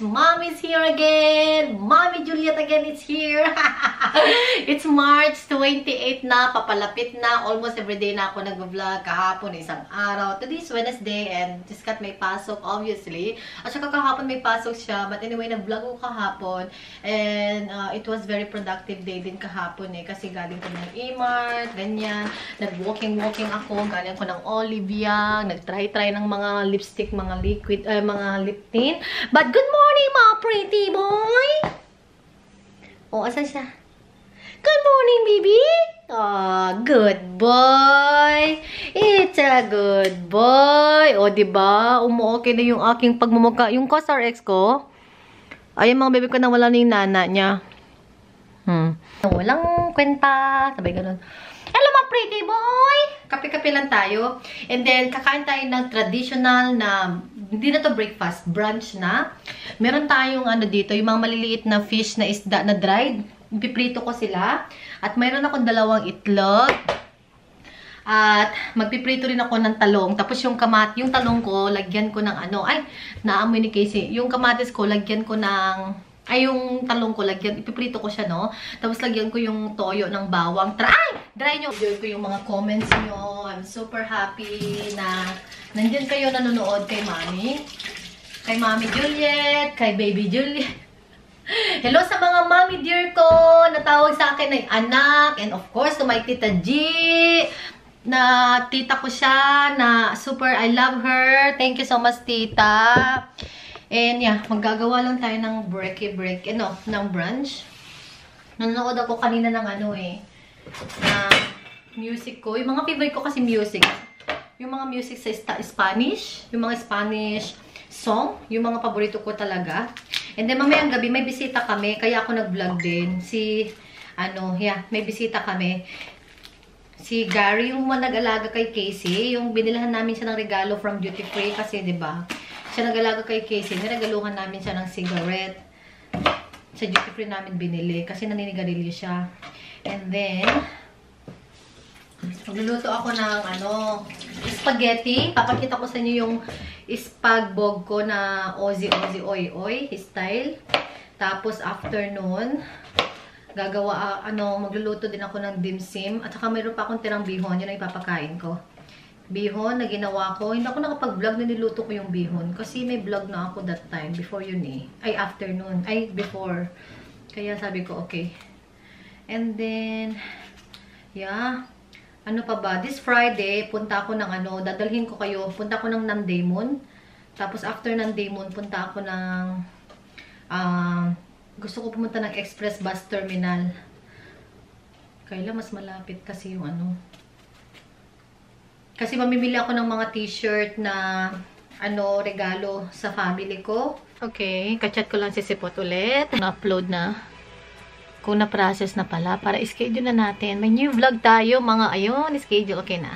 Mommy's here again. Mommy Juliet again is here. It's March 28 na, papalapit na. Almost everyday na ako nag-vlog. Kahapon, isang araw. Today's Wednesday and just got may pasok, obviously. At saka kahapon may pasok siya. But anyway, nag-vlog ko kahapon. And it was very productive day din kahapon eh. Kasi galing ko ng E-Mart, ganyan. Nag-walking ako. Galing ko ng Olivia. Nag-try ng mga lipstick, mga liquid, mga lip tint. But good morning, mga pretty boy! Oh, asan siya? Good morning, baby! Oh, good boy! It's a good boy! O, diba? Umu-okay na yung aking pagmumukha. Yung CosRX ko, ay, yung mga baby ko na wala na yung nana niya. Walang kwenta. Sabay ganun. Hello, mga pretty boy! Kape-kape lang tayo. And then, kakain tayo ng traditional na, hindi na to breakfast, brunch na. Meron tayong ano dito, yung mga maliliit na fish na isda na dried. Piprito ko sila. At mayroon akong 2 itlog. At magpiprito rin ako ng talong. Tapos yung talong ko, lagyan ko ng ano, ay, naamoy ni Casey. Yung kamatis ko, lagyan ko ng, ay, yung talong ko, lagyan, ipiprito ko siya, no? Tapos lagyan ko yung toyo ng bawang. Dry nyo! Enjoy ko yung mga comments nyo. I'm super happy na nandiyan kayo nanonood kay Mami. Kay Mami Juliet, kay Baby Juliet. Hello sa mga Mami dear ko, natawag sa akin ng anak. And of course, to my Tita G, na tita ko siya, na super, I love her. Thank you so much, Tita. And yeah, maggagawa lang tayo ng ng brunch. Nanonood ako kanina ng ano eh, na music ko. Yung mga favorite ko kasi music. Yung mga music sa Spanish, yung mga Spanish song, yung mga paborito ko talaga. And then mamayang gabi may bisita kami, kaya ako nag-vlog din. May bisita kami. Si Gary, yung nag-alaga kay Casey, yung binilahan namin siya ng regalo from duty free kasi 'di ba? Siya nag-alaga kay Casey, niregaluhan namin siya ng cigarette. Sa duty free namin binili kasi naninigarilyo siya. And then magluluto ako ng spaghetti. Papakita ko sa inyo yung spagbog ko na Ozzy Oy style. Tapos after nun, magluluto din ako ng dimsim. At saka mayroon pa akong tirang bihon. Yun ang ipapakain ko. Bihon na ginawa ko. Hindi ako nakapag-vlog na niluto ko yung bihon. Kasi may vlog na ako that time. Before yun eh. Ay, afternoon. Ay, before. Kaya sabi ko, okay. And then, yeah. Ano pa ba? This Friday, punta ako ng dadalhin ko kayo. Punta ako ng Namdaemon. Tapos after Namdaemon, punta ako ng, gusto ko pumunta ng Express Bus Terminal. Kailan mas malapit kasi yung Kasi mamimili ako ng mga t-shirt na regalo sa family ko. Okay, kachat ko lang si Sipot ulit. Na-upload na. Kung na-process na pala, para schedule na natin. May new vlog tayo, mga schedule. Okay na.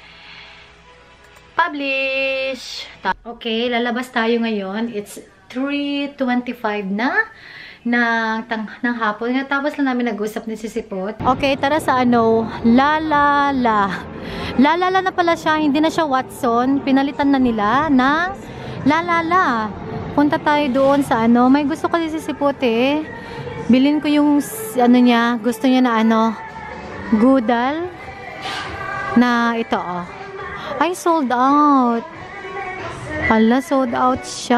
Publish! Okay, lalabas tayo ngayon. It's 3:25 na ng hapon. Tapos lang namin nag-usap ni Sipot. Okay, tara sa Lalala. Lalala na pala siya, hindi na siya Watson. Pinalitan na nila ng Lalala. Punta tayo doon sa may gusto ko si Sipot eh. Bilhin ko yung niya, gusto niya na Gudal na ito Ay, sold out. Hala, sold out siya.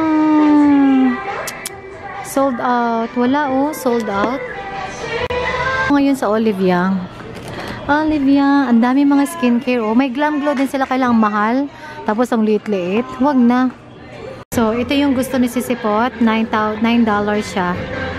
Sold out. Wala sold out. Ngayon sa Olivia. Ang dami mga skincare. May Glam Glow din sila, kailangang mahal. Tapos ang liit-liit. Wag na. So, ito yung gusto ni Sipot. $9 siya.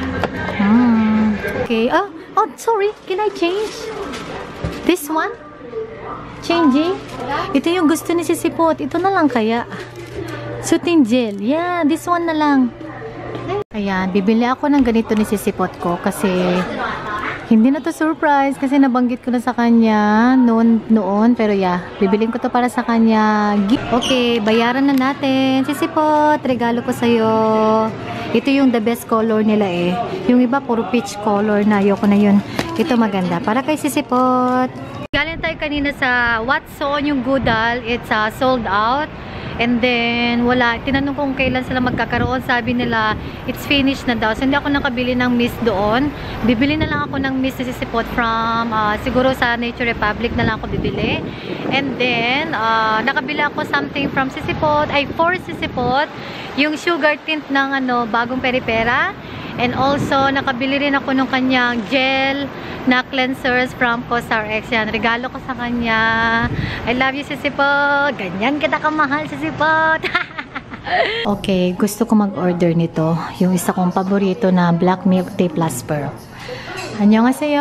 Okay. Oh, sorry. Can I change? This one? Changing? Ito yung gusto ni Sipot. Ito na lang kaya. Soothing gel. Yeah, this one na lang. Ayan, bibili ako ng ganito ni Sipot ko kasi hindi na to surprise kasi nabanggit ko na sa kanya noon. Pero yeah, bibilin ko to para sa kanya. Okay, bayaran na natin. Sipot, regalo ko sa'yo. Ito yung the best color nila eh. Yung iba puro peach color na. Ayoko na yun. Ito maganda. Para kay Sipot. Galing tayo kanina sa Watson, yung Gudal. It's sold out. And then, wala. Tinanong ko kung kailan sila magkakaroon. Sabi nila, it's finished na daw. So, hindi ako nakabili ng mist doon. Bibili na lang ako ng mist na sisipot from, siguro sa Nature Republic na lang ako bibili. And then, nakabili ako something from Sisipot. Ay, for Sisipot. Yung sugar tint ng bagong peripera. And also, nakabili rin ako ng kanyang gel na cleansers from CosRX. Yan, regalo ko sa kanya. I love you, Sisipot. Ganyan kita kamahal, Sisipot. Okay, gusto ko mag-order nito. Yung isa kong paborito na black milk tea plus pearl. Annyeonghaseyo.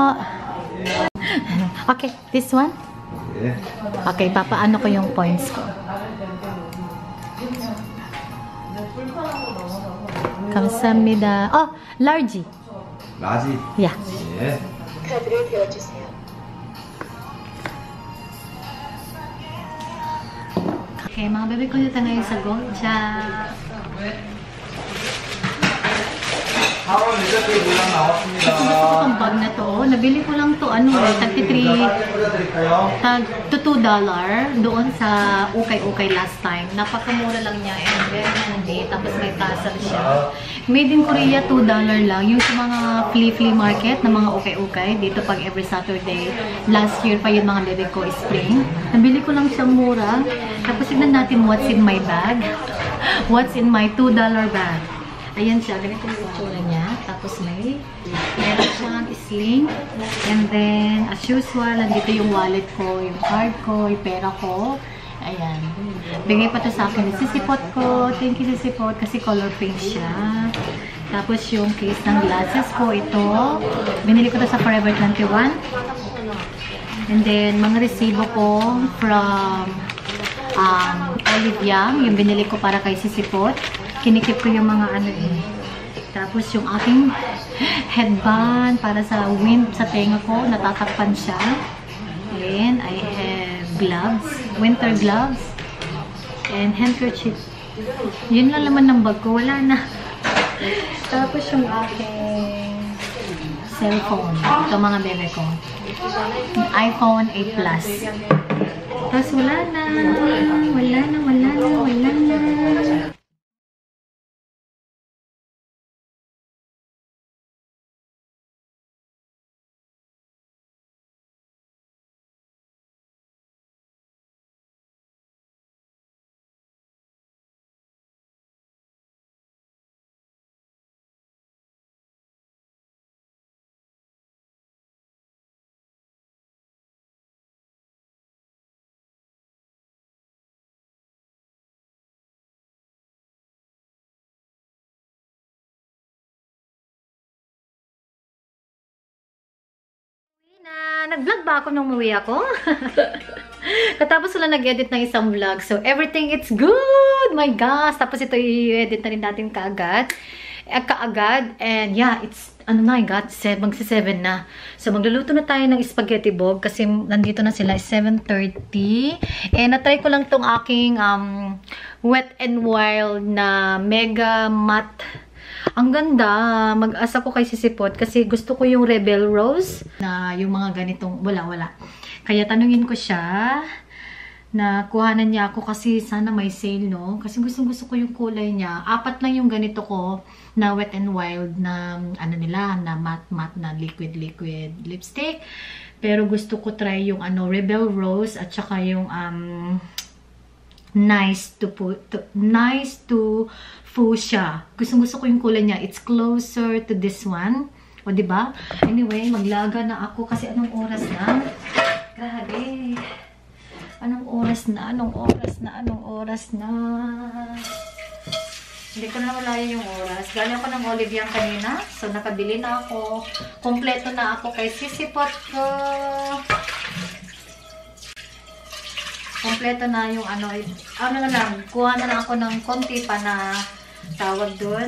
Okay, this one? Okay, papaano ko yung points ko. 감사합니다. large. 라지? Yeah. 예. 카드를 대어주세요. Okay, mga bebe ko dito ngayon sa Gongcha. 하원 리조트 물량 나왔습니다. Gusto ko itong bag na to. Nabili ko lang to, tag $2 doon sa Ukay-Ukay last time. Napakamura lang niya and very handy. Tapos may tassel siya. Made in Korea, $2 lang. Yung sa mga flea market na mga Ukay-Ukay, dito pag every Saturday. Last year pa yun mga bebe ko, spring. Nabili ko lang siyang mura. Tapos tignan natin what's in my bag. What's in my $2 bag. Ayan siya, ganito yung itsura niya. Tapos meron siyang sling. And then, as usual, nandito yung wallet ko, yung card ko, yung pera ko. Ayan. Bigay pa to sa akin. Sisipot ko. Thank you, Sisipot. Kasi color pink siya. Tapos yung case ng glasses ko, ito. Binili ko to sa Forever 21. And then, mga resibo ko from Olive Young. Yung binili ko para kay Sisipot. Kinikip ko yung mga Tapos yung aking headband para sa wind sa tenga ko, natatakpan siya. Then I have gloves, winter gloves, and handkerchief. Yun lang laman ng bag ko, wala na. Tapos yung aking cellphone, ito mga bebe ko. iPhone 8 Plus. Tapos wala na. Nag-vlog ba ako nung umuwi ako? Katapos wala nag-edit ng isang vlog. So, everything it's good! My gosh! Tapos ito i-edit na rin natin kaagad. And yeah, it's, I got 7 na. So, magluluto na tayo ng spaghetti bog kasi nandito na sila 7:30. And na-try ko lang tong aking Wet n Wild na Mega Matte. Ang ganda. Mag-asa ko kay Sisipot kasi gusto ko yung Rebel Rose na yung mga ganitong wala. Kaya tanungin ko siya na kuhanan niya ako kasi sana may sale, no? Kasi gusto ko yung kulay niya. 4 lang yung ganito ko na Wet n Wild na na matte na liquid lipstick. Pero gusto ko try yung Rebel Rose at saka yung nice to fuchsia. Gusto ko yung kulay niya. It's closer to this one. O, diba? Anyway, maglaga na ako kasi anong oras na? Grabe. Anong oras na? Hindi ko na malayan yung oras. Galing ako ng Olive Young kanina. So, nakabili na ako. Kompleto na ako kay Sisipot ko. Kompleto na yung na lang. Kuha na lang ako ng konti pa na tawag doon.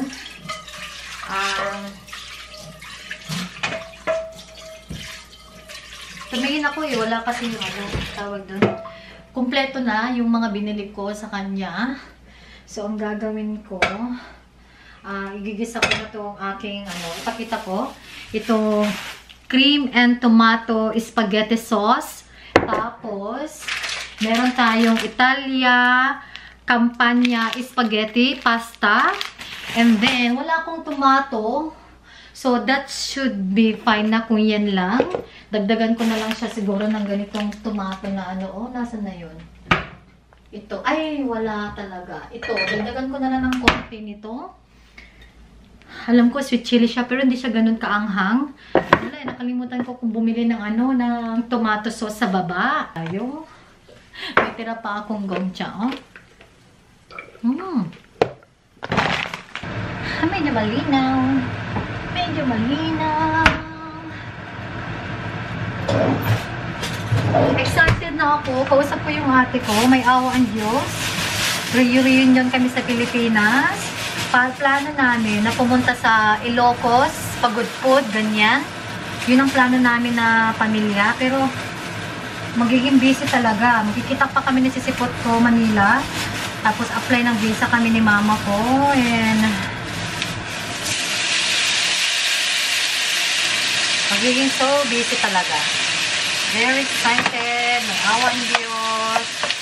Tumingin ako wala kasi yung tawag doon. Kompleto na yung mga binili ko sa kanya. So, ang gagawin ko, igigisa ko na itong aking, ipakita ko. Ito, cream and tomato spaghetti sauce. Tapos, meron tayong Italia Campania spaghetti, pasta. And then, wala akong tomato. So, that should be fine na kung yan lang. Dagdagan ko na lang siya siguro ng ganitong tomato na ano. Oh, nasa na yun? Ito. Ay, wala talaga. Ito, dagdagan ko na lang ng konti nito. Alam ko, sweet chili siya, pero hindi siya ganun kaanghang. Wala, nakalimutan ko kung bumili ng ano, ng tomato sauce sa baba. Ayo. May tira pa akong gongcha, oh. Medyo malinaw. Medyo malinaw. Excited na ako. Kausap ko yung ate ko. May awa ang Diyos. Reunion kami sa Pilipinas. Plano namin na pumunta sa Ilocos, Pagudpud, ganyan. Yun ang plano namin na pamilya. Pero magiging busy talaga. Magkikita pa kami ni Sisipot ko, Manila. Tapos apply ng visa kami ni mama ko. And magiging so busy talaga. Very excited. May awa ang Diyos.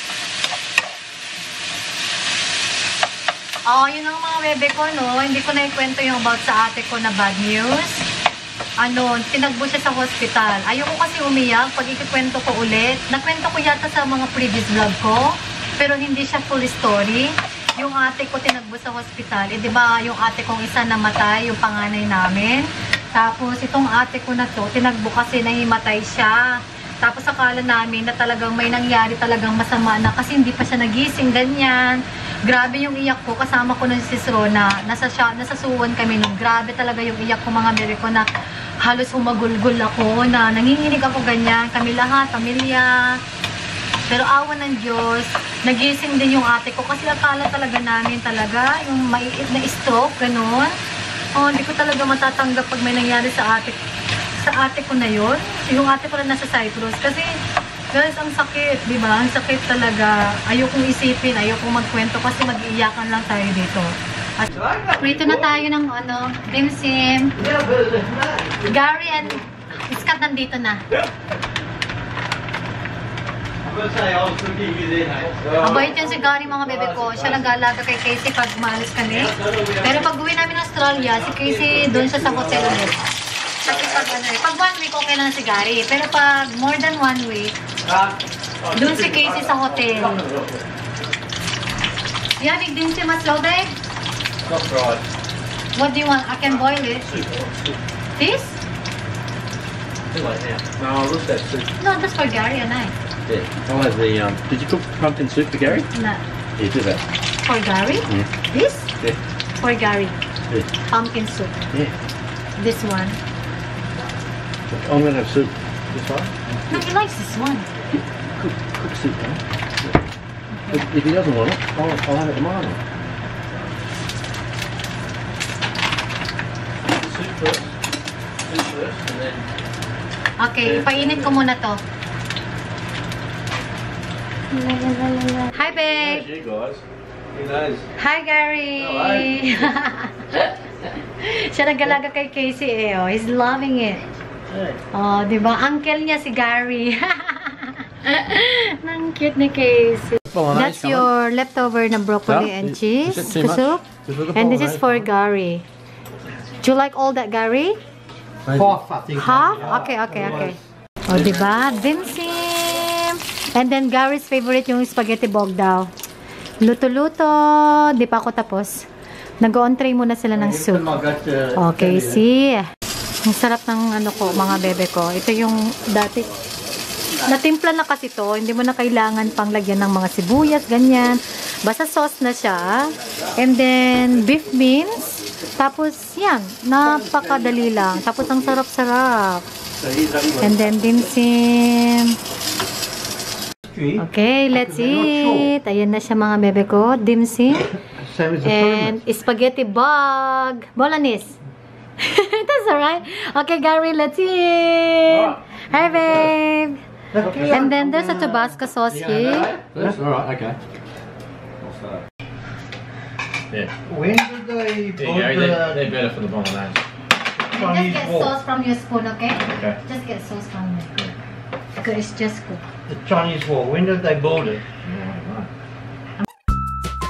Oh, yun ang mga bebe ko, no? Hindi ko na ikwento yung about sa ate ko na bad news. Ano, tinagbo siya sa hospital. Ayoko kasi umiyak pag ikikwento ko ulit. Nakwento ko yata sa mga previous vlog ko, pero hindi siya full story. Yung ate ko tinagbo sa hospital. Eh, di ba yung ate kong isa namatay, yung panganay namin. Tapos, itong ate ko na to, tinagbo kasi nahimatay siya. Tapos, akala namin na talagang may nangyari talagang masama na kasi hindi pa siya nagising, ganyan. Grabe yung iyak ko. Kasama ko na si Sis Rona. Nasa suwan kami nun. Grabe talaga yung iyak ko, mga bebe ko, na halos humagulgul ako, na nanginginig ako ganyan. Kami lahat, pamilya. Pero awa ng Diyos, nagising din yung ate ko. Kasi akala talaga namin talaga, yung maiit na stroke, ganun. Oh, hindi ko talaga matatanggap pag may nangyari sa ate ko na yun. Yung ate ko na nasa Cyprus. Kasi, guys, ang sakit, di ba? Ang sakit talaga. Ayokong isipin, ayokong magkwento kasi mag-iiyakan lang tayo dito. At prito na tayo ng ano, dimsim. Gary and Scott nandito na. Mabait yan si Gary, mga bebe ko. Siya nag-aalaga kay Casey pag umalis kami. Pero pag uwi namin ng Australia, si Casey doon siya sa hotel ulit. Kasi pag 1 week, okay lang si Gary. Pero pag more than 1 week, doon si Casey sa hotel. Yeah, big din si Maslobeg. What do you want? I can boil it. This? No, look at that soup. No, that's for Gary and I. Yeah, I'll have the, did you cook pumpkin soup for Gary? No. Yeah, do that. For Gary? Yeah. This? Yeah. For Gary. Yeah. Pumpkin soup. Yeah. This one. I'm going to have soup. This one? No, he likes this one. Cook soup, huh? If he doesn't want it, I'll have it tomorrow. Soup first. Soup first, and then... Okay, ipainit ko muna to. Hi, babe. There's you guys. Who knows? Hi, Gary. Siya nag-alaga kay Casey eh. Oh. He's loving it. Oh, di ba? Uncle niya si Gary. Nang cute ni Casey. That's your leftover na broccoli and cheese soup. And this is for Gary. Do you like all that, Gary? Half, I think. Half? Okay. O, diba? Dimsim. And then, Gary's favorite yung spaghetti bogdaw. Luto-luto. Di pa ako tapos. Nag-on-tray muna sila ng soup. Okay, see? Ang sarap ng ano ko, mga bebe ko. Ito yung dati. Natimpla na kasi to. Hindi mo na kailangan pang lagyan ng mga sibuyas, ganyan. Basta sauce na siya. And then, beef beans. Tapos, yan. Napakadali lang. Tapos, ang sarap-sarap. And then, dimsim. Okay, let's eat. Ayan na siya, mga bebe ko. Dimsim. And spaghetti bog. Bolognese. That's alright. Okay, Gary, let's eat. Hi, babe. And then, there's a Tabasco sauce here. That's alright, okay. Yeah. When did they There you go, they're better for the bolognese. Just get sauce from your spoon, okay? Okay. Just get sauce from me. Because it's just cooked. the Chinese War? When did they build it?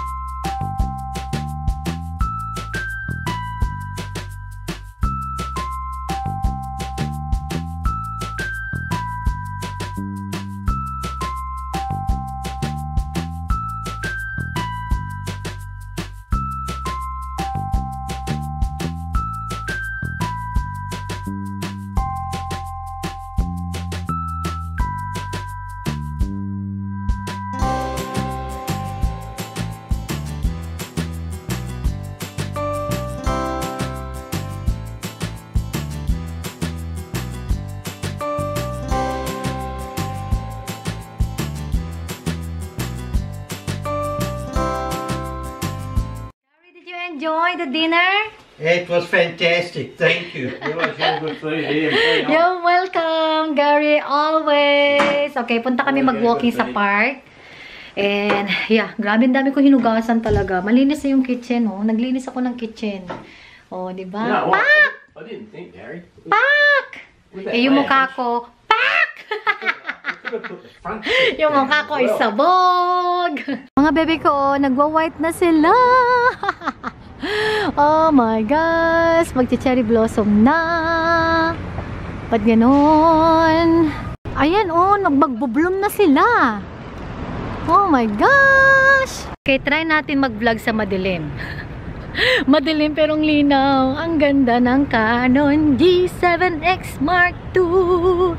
enjoy the dinner? It was fantastic. Thank you. You always have good food here. Very nice. You're welcome, Gary, always. Okay, punta kami mag-walking sa park. And, yeah, grabe ang dami ko hinugasan talaga. Malinis na yung kitchen, oh. Naglinis ako ng kitchen. Oh, di ba? No, what? Pak! I didn't think, Gary. Pak! With that Eh, yung lamb, mukha ko, pak! I could have put the front seat Yung down mukha as ko ay well. sabog. Mga bebe ko, oh, nagwa-white na sila. Oh my gosh, magche-cherry blossom na. Ba't ganon? Ayan, oh, nagbag-bloom na sila. Oh my gosh. Okay, try natin mag-vlog sa madilim. Madilim perong linaw. Ang ganda ng Canon G7X Mark II.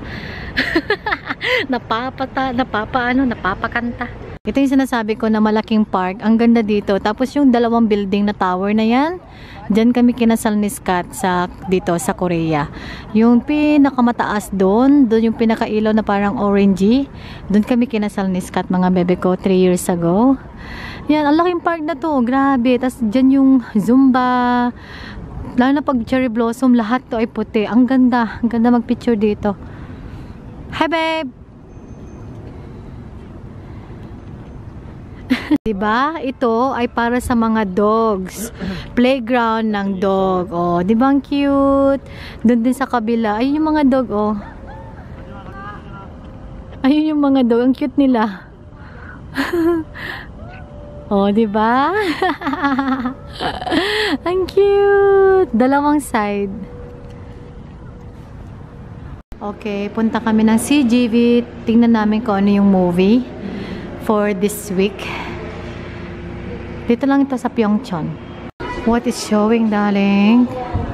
Napapakanta. Ito yung sinasabi ko na malaking park. Ang ganda dito. Tapos yung dalawang building na tower na yan, dyan kami kinasal ni Scott dito sa Korea. Yung pinakamataas doon yung pinakailaw na parang orangey. Doon kami kinasal ni Scott, mga bebe ko, 3 years ago. Yan, ang laking park na to. Grabe. Tapos dyan yung Zumba. Lalo na pag cherry blossom, lahat to ay puti. Ang ganda. Ang ganda mag-picture dito. Hi, babe! Diba? Ito ay para sa mga dogs. Playground ng dog. Oh, di ba ang cute? Doon din sa kabila. Ayun yung mga dog, oh. Ayun yung mga dog. Ang cute nila. Oh, di ba? Ang cute. Dalawang side. Okay, punta kami ng CGV. Tingnan namin kung ano yung movie for this week. Dito lang ito sa Pyeongchon. What is showing, darling?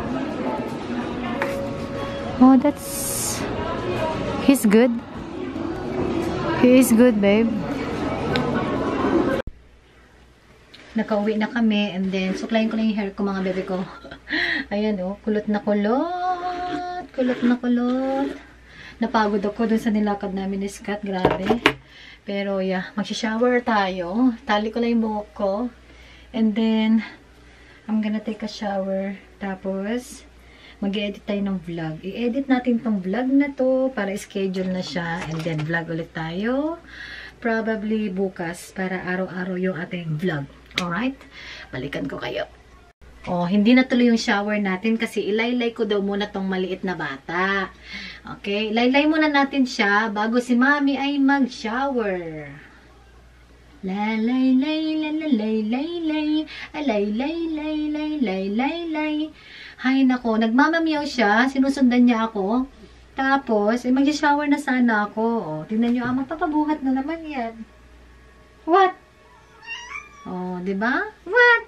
Oh, that's... He's good. He is good, babe. Nakauwi na kami and then suklayin ko lang yung hair ko, mga bebe ko. Ayan, oh. Kulot na kulot. Kulot na kulot. Napagod ako dun sa nilakad namin ni Scott. Grabe. Pero, yeah. Magsha-shower tayo. Tali ko lang yung buhok ko. And then, I'm gonna take a shower. Tapos, mag-edit tayo ng vlog. I-edit natin tong vlog na to para schedule na siya. And then, vlog ulit tayo. Probably bukas para araw-araw yung ating vlog. Alright? Balikan ko kayo. Oh, hindi na tuloy yung shower natin kasi ilaylay ko daw muna tong maliit na bata. Okay? Ilaylay muna natin siya bago si Mami ay mag-shower. La lay lay la la lay lay lay alay lay lay lay lay lay lay. Hay nako, nagmamamiyaw siya, sinusundan niya ako. Tapos, mag-shower na sana ako. Oh, tingnan niyo, magpapabuhat na naman 'yan. What? Oh, 'di ba? What?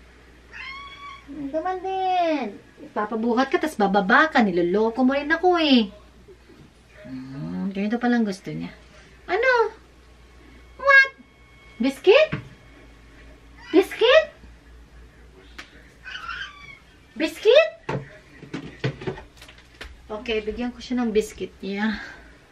Gaman din. Ipapabuhat ka, tas bababa ka, niloloko mo rin ako eh. Ganito palang gusto niya. Ano? What? Biscuit? Biscuit? Biscuit? Okay, bigyan ko siya ng biscuit niya.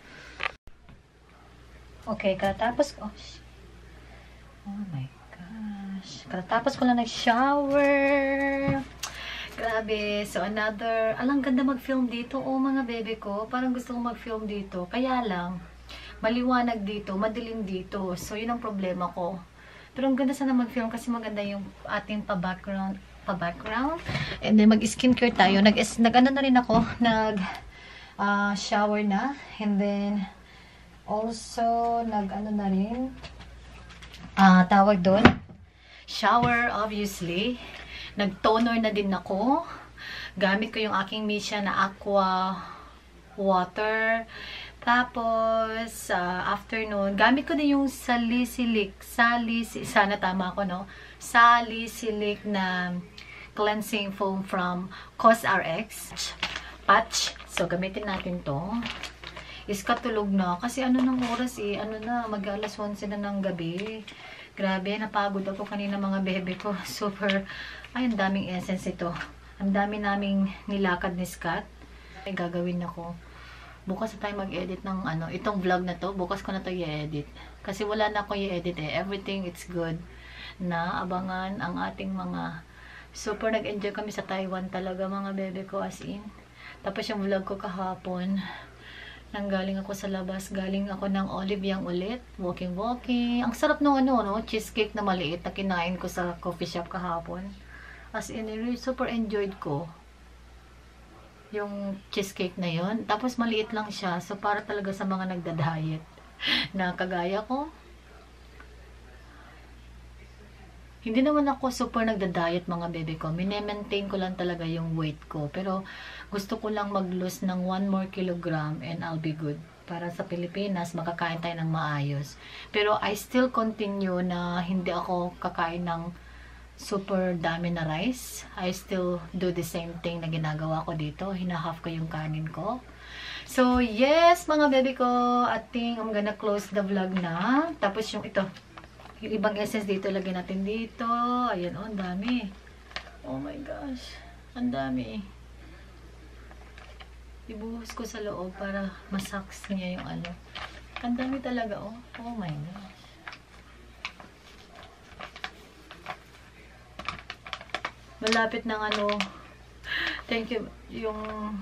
Okay, katapos ko. Oh my gosh. Katapos ko lang nag-shower. Grabe. So, another... Alang ganda mag-film dito. Oh, mga bebe ko. Parang gusto ko mag-film dito. Kaya lang, maliwanag dito, madilim dito. So, yun ang problema ko. Pero ang ganda sana mag-film kasi maganda yung ating pa-background. And then, mag-skincare tayo. Nag-ano na rin ako. Nag-shower na. And then, also, nag-ano na rin. Tawag doon. Shower, obviously. Nag-toner na din ako. Gamit ko yung aking Misha na aqua water. Tapos, afternoon, gamit ko din yung salicylic. Sana tama ako, no? Salicylic na cleansing foam from COSRX. Patch. So, gamitin natin to. Iskatulog na. Kasi ano ng oras eh. Ano na, mag-alas 11 na ng gabi. Grabe, napagod ako kanina mga bebe ko. Super, ay, ang daming essence ito. Ang dami naming nilakad ni Scott. Ay, gagawin ako. Bukas na tayo mag-edit ng ano, itong vlog na to. Bukas ko na to i-edit. Kasi wala na ako i-edit eh. Everything it's good. Na abangan ang ating mga Super nag-enjoy kami sa Taiwan talaga mga bebe ko, as in. Tapos yung vlog ko kahapon, nanggaling ako sa labas, galing ako ng Olive Young ulit, walking. Ang sarap nung cheesecake na maliit na kinain ko sa coffee shop kahapon. As in, really super enjoyed ko yung cheesecake na yon. Tapos maliit lang siya, so para talaga sa mga nagda-diet na kagaya ko. Hindi naman ako super nagda-diet mga bebe ko. Mine-maintain ko lang talaga yung weight ko. Pero gusto ko lang mag-lose ng 1 more kilogram and I'll be good. Para sa Pilipinas, makakain tayo ng maayos. Pero I still continue na hindi ako kakain ng super dami na rice. I still do the same thing na ginagawa ko dito. Hinahaf ko yung kanin ko. So, yes, mga bebe ko. I think I'm gonna close the vlog na. Tapos yung ito. Yung ibang essence dito, lagyan natin dito. Ayan, oh, ang dami. Oh my gosh. Ang dami. Ibuhos ko sa loob para masaks niya yung ano. Ang dami talaga, oh. Oh my gosh. Malapit ng ano. Thank you. Yung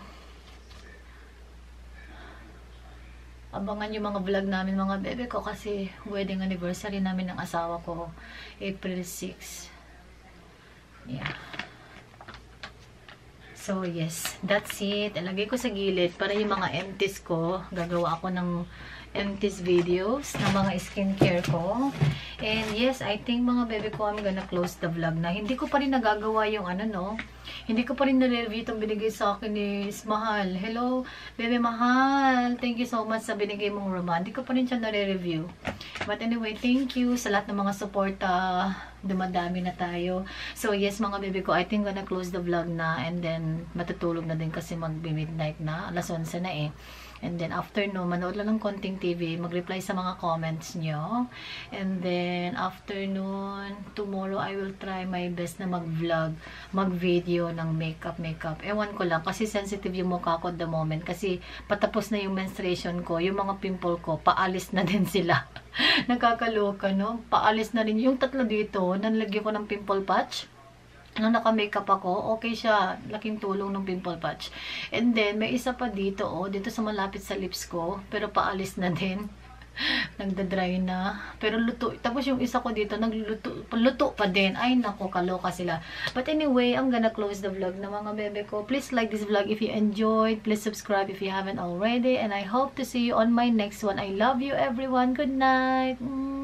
abangan yung mga vlog namin mga bebe ko kasi wedding anniversary namin ng asawa ko April 6. Yeah. So yes, that's it. Ilagay ko sa gilid para yung mga empties ko, gagawa ako ng empties videos ng mga skincare ko. And yes, I think mga bebe ko, I'm gonna close the vlog na. Hindi ko pa rin nagagawa yung ano, no? Hindi ko pa rin na-review itong binigay sa akin ni Mahal. Hello, bebe Mahal. Thank you so much sa binigay mong roman. Hindi ko pa rin siya na-review. But anyway, thank you sa lahat ng mga support. Dumadami na tayo. So yes, mga bebe ko, I think gonna close the vlog na. And then, matutulog na din kasi mag-midnight na. Alas 11 na eh. And then, after no, manood lang ng konting TV, mag-reply sa mga comments nyo. And then, afternoon, tomorrow, I will try my best na mag-vlog, mag-video ng makeup. Ewan ko lang, kasi sensitive yung mukha ko at the moment. Kasi, patapos na yung menstruation ko, yung mga pimple ko, paalis na din sila. Nakakaloka, no? Paalis na rin. Yung tatlo dito, nalagyan ko ng pimple patch. Nung naka-makeup ako, okay siya. Laking tulong ng pimple patch. And then, may isa pa dito, oh. Dito sa malapit sa lips ko. Pero paalis na din. Nagda-dry na. Pero luto. Tapos yung isa ko dito, luto pa din. Ay, nako, kaloka sila. But anyway, I'm gonna close the vlog na mga bebe ko. Please like this vlog if you enjoyed. Please subscribe if you haven't already. And I hope to see you on my next one. I love you, everyone. Good night.